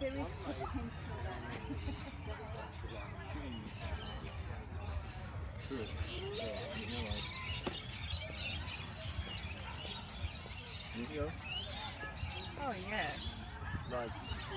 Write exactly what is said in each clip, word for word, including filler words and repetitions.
There is potential there. You can go. Oh yeah. Like.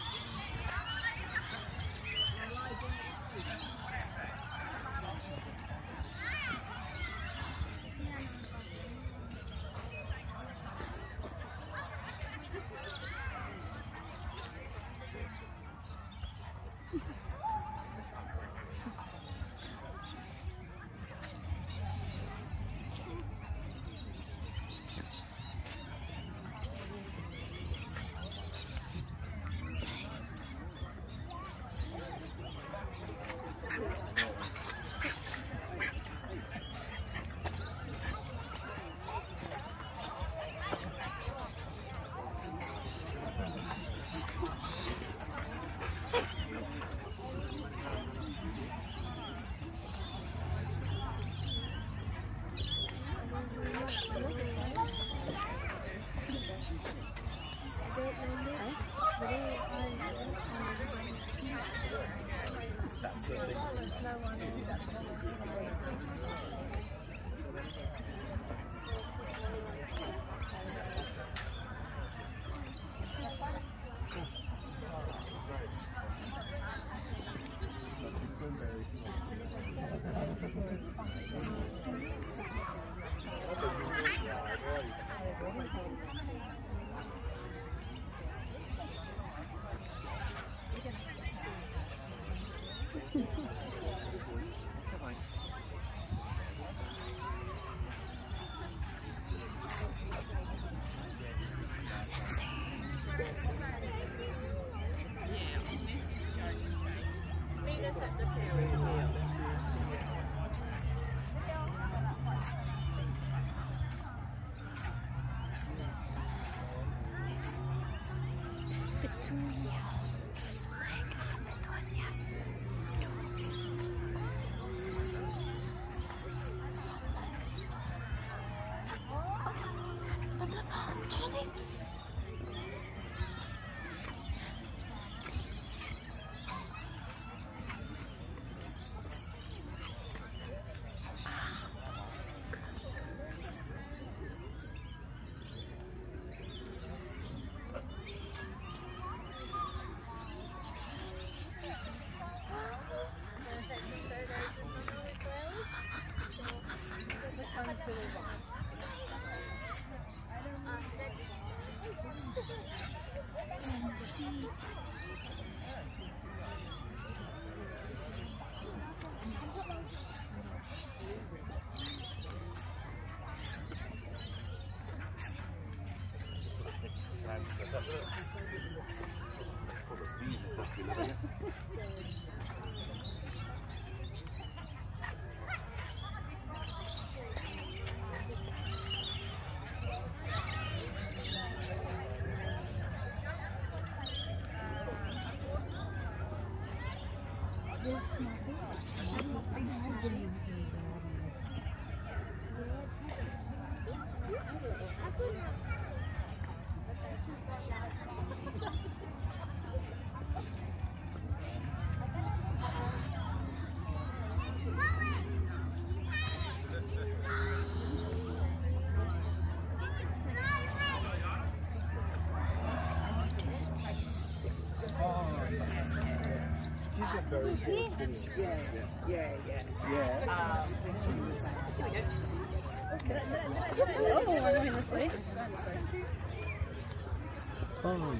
That's the thing. Very good. Yeah, yeah, yeah, yeah. Yeah. Um, oh, we're going this way. Oh.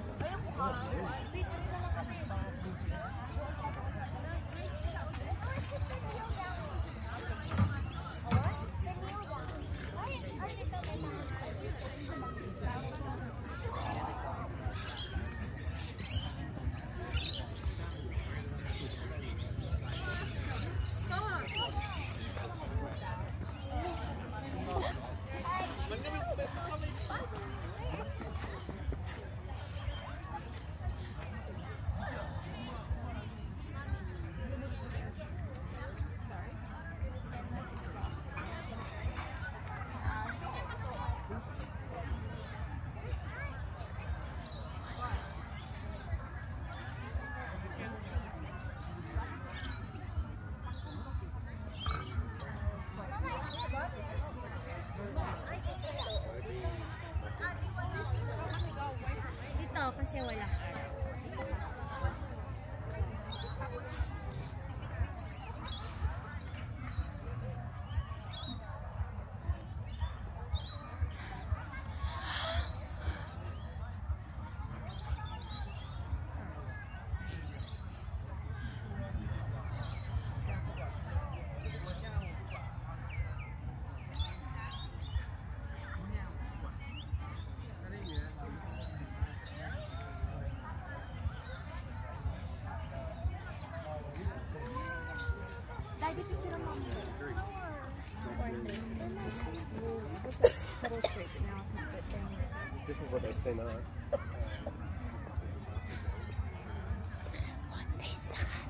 kasi wala araw. This is what they say now. What is that?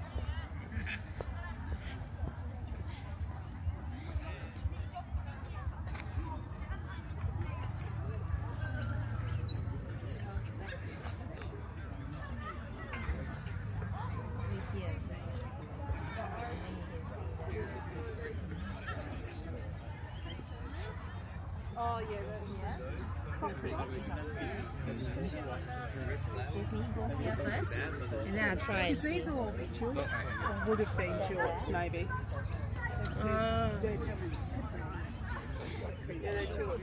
Oh yeah, that, yeah. If we go here first, and then I'll try it. These are all tulips, or would have been tulips maybe. Oh. They're, yeah, they're tulips.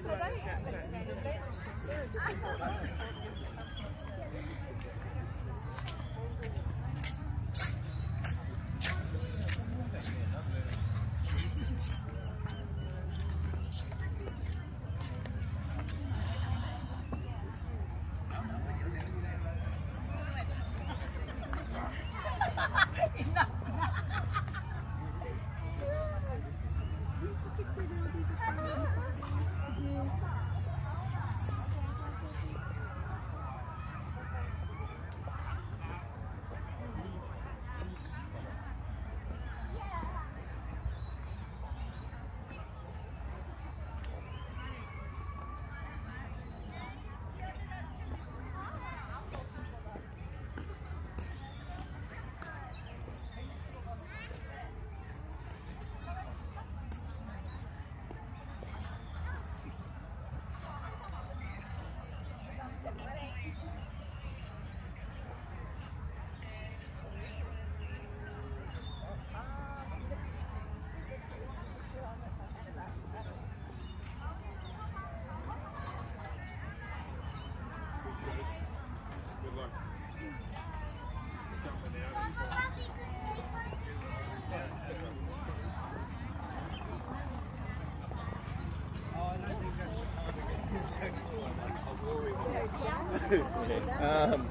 um,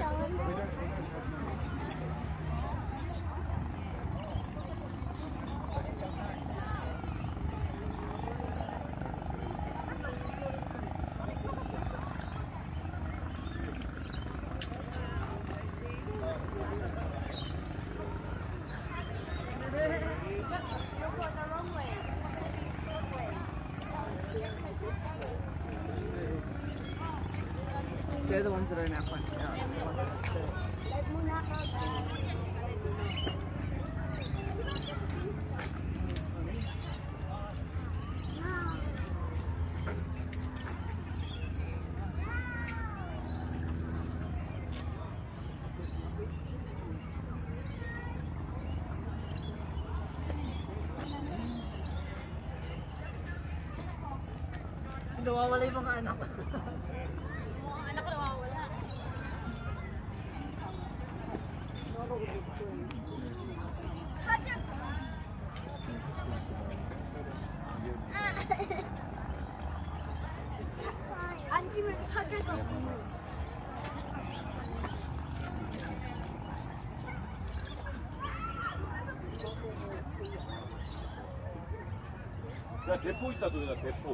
They're the ones that are in our front yard. Nawawala yung mga anak. Mga anak ko nawawala. 앉으면 사자가 없는. 야, 대포 있다, 도현아, 대포.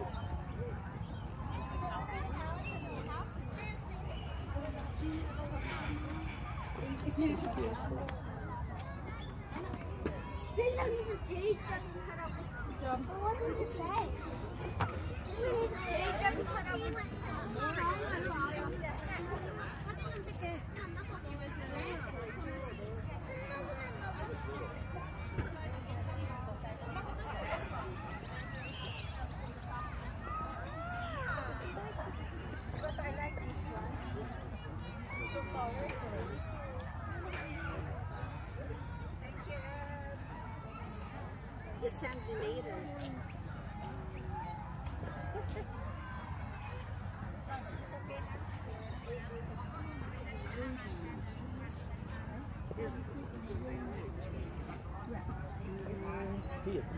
세상에서 제일 작은 할아버지. What did you say? 세상에서 제일 작은 할아버지. 사진 좀 찍게. Because I like this one. Just send me later. Here.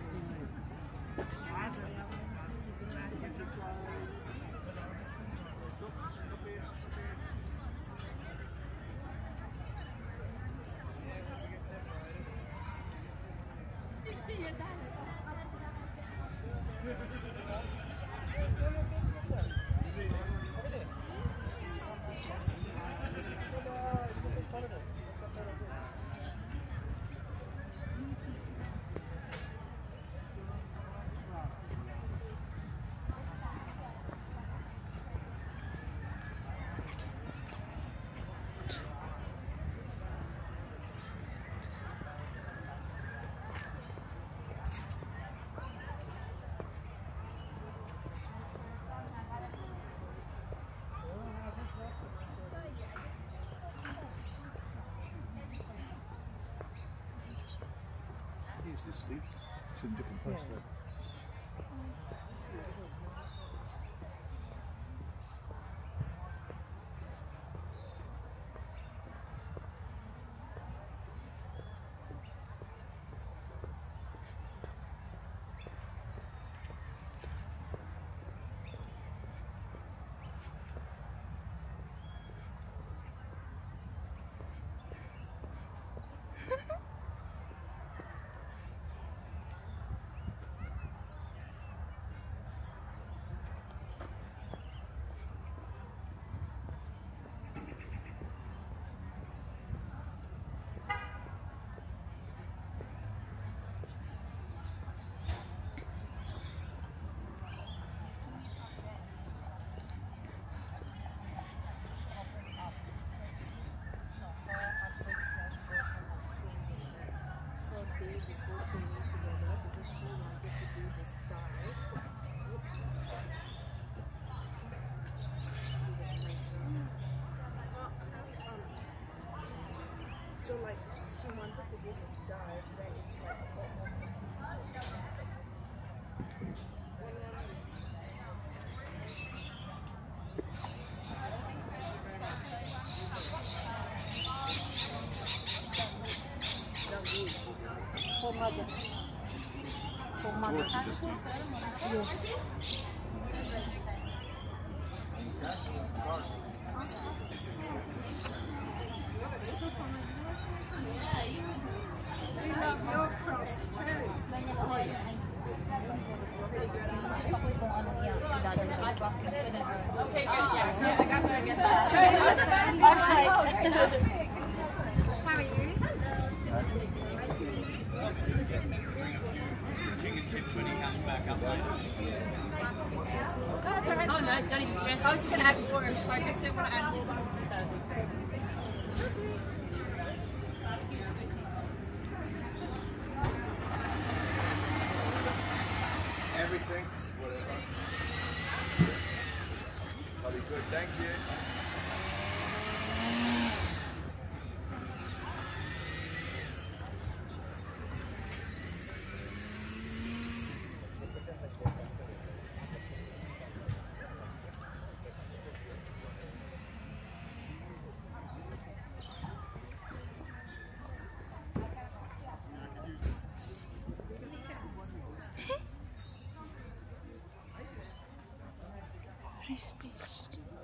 Here's this seat. It's in a different place though. So like she wanted to do this dive that it's like a lot more. For mother. For mother. Okay, good. Yeah, so I got to get that. How are you? Oh no, don't even stress. I was just going to add water, so I just didn't want to add water. Everything, whatever. That'll be good, thank you. What is this?